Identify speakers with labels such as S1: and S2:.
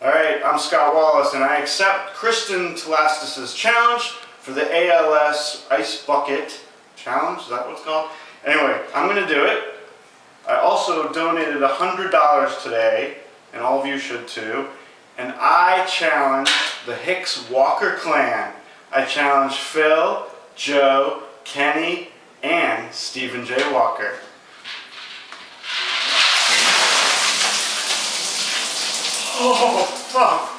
S1: Alright, I'm Scott Wallis and I accept Kristen Telastis' challenge for the ALS Ice Bucket Challenge. Is that what it's called? Anyway, I'm going to do it. I also donated $100 today, and all of you should too. And I challenge the Hicks Walker clan. I challenge Phil, Joe, Kenny, and Stephen J. Walker. Oh, fuck.